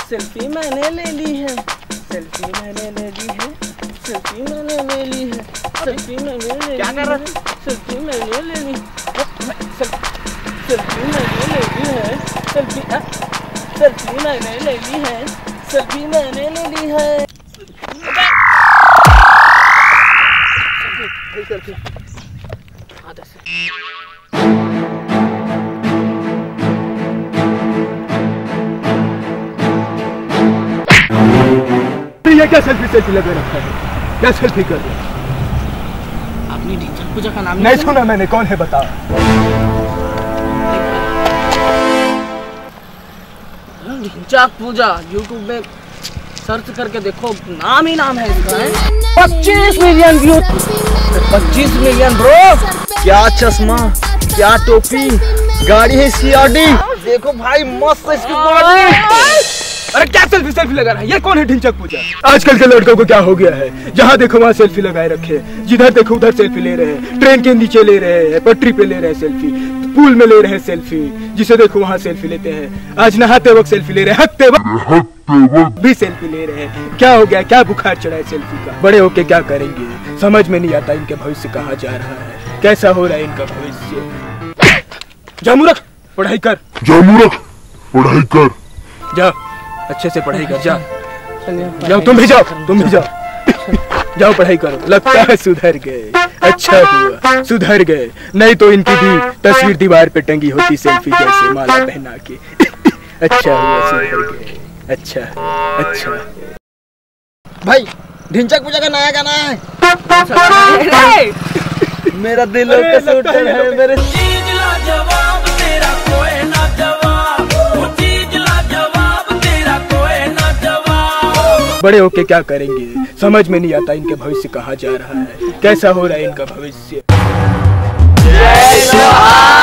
Selfie मैंने ले ली है, सेल्फी मैंने ले ली है, सेल्फी मैंने ले ली है, सेल्फी मैंने ले ली। क्या कर रहा है? सेल्फी मैंने ले ली, सेल्फी मैंने ले ली है, सेल्फी मैंने ले ली है, सेल्फी मैंने ले ली है। सेल्फी आधा से ये क्या सेल्फी लगा रखा है? क्या सेल्फी कर रहे हो? आपने ढिंचक पूजा का नाम नहीं सुना मैंने, कौन है बताओ? ढिंचक पूजा यूट्यूब में सर्च करके देखो, नाम ही नाम है इसका। 25 मिलियन व्यू, 25 मिलियन ब्रो। क्या चश्मा, क्या टोपी, गाड़ी है इसकी ऑडी। देखो भाई मस्त इसकी बॉडी। अरे क्या सेल्फी लगा रहा है? ये कौन है ढिंचक पूजा? आजकल के लड़कों को क्या हो गया है? जहाँ देखो वहाँ सेल्फी लगाए रखे, जिधर देखो उधर सेल्फी ले रहे हैं, ट्रेन के नीचे ले रहे हैं, पटरी पे ले रहे हैं सेल्फी, पूल में ले रहे हैं सेल्फी, जिसे देखो वहाँ सेल्फी लेते हैं। आज नहाते वक्त सेल्फी ले रहे हैं, हकते वक्त भी सेल्फी ले रहे हैं। क्या हो गया? क्या बुखार चढ़ा है सेल्फी का? बड़े होके क्या करेंगे? समझ में नहीं आता इनके भविष्य कहाँ जा रहा है, कैसा हो रहा है इनका भविष्य। जा मूर्ख, पढ़ाई कर। जा मूर्ख, पढ़ाई कर। जा अच्छे से पढ़ाई कर। जा जाओ, तुम भी जाओ, तुम भी जाओ, जाओ पढ़ाई करो। लगता है सुधर गए, अच्छा हुआ सुधर गए, नहीं तो इनकी भी तस्वीर दीवार पे टंगी होती सेल्फी जैसे माला पहना के। अच्छा हुआ सुधर गए, अच्छा अच्छा। भाई ढिंचक पूजा का नया गाना है। मेरा दिलों का शूटर है मेरे। बड़े होके क्या करेंगे? समझ में नहीं आता इनके भविष्य कहाँ जा रहा है, कैसा हो रहा है इनका भविष्य।